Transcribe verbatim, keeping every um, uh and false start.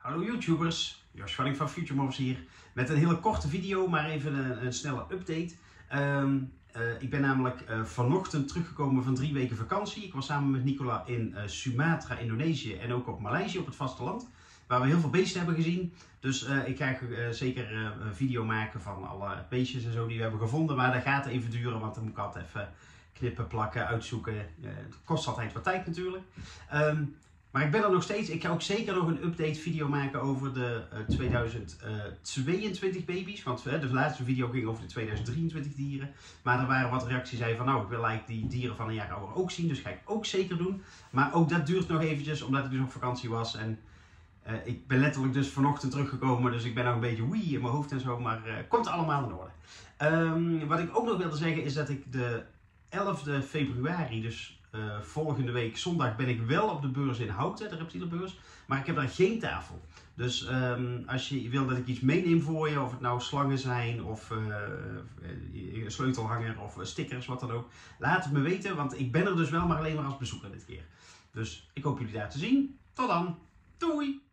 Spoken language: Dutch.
Hallo YouTubers, Jos Schalling van Future Moms hier met een hele korte video, maar even een, een snelle update. Um, uh, ik ben namelijk uh, vanochtend teruggekomen van drie weken vakantie. Ik was samen met Nicola in uh, Sumatra, Indonesië en ook op Maleisië op het vasteland, waar we heel veel beesten hebben gezien. Dus uh, ik ga uh, zeker uh, een video maken van alle beestjes en zo die we hebben gevonden, maar dat gaat even duren, want dan moet ik altijd even knippen, plakken, uitzoeken. Uh, het kost altijd wat tijd natuurlijk. Um, Maar ik ben er nog steeds. Ik ga ook zeker nog een update video maken over de uh, tweeduizend tweeëntwintig baby's. Want uh, de laatste video ging over de tweeduizend drieëntwintig dieren. Maar er waren wat reacties die zeiden van nou, ik wil eigenlijk die dieren van een jaar ouder ook zien. Dus ga ik ook zeker doen. Maar ook dat duurt nog eventjes, omdat ik dus op vakantie was. En uh, ik ben letterlijk dus vanochtend teruggekomen. Dus ik ben nog een beetje wee in mijn hoofd en zo. Maar uh, komt allemaal in orde. Um, wat ik ook nog wilde zeggen is dat ik de elfde februari, dus Uh, volgende week zondag, ben ik wel op de beurs in Houten, de reptielenbeurs, maar ik heb daar geen tafel. Dus um, als je wil dat ik iets meeneem voor je, of het nou slangen zijn, of uh, een sleutelhanger, of stickers, wat dan ook, laat het me weten, want ik ben er dus wel, maar alleen maar als bezoeker dit keer. Dus ik hoop jullie daar te zien. Tot dan. Doei!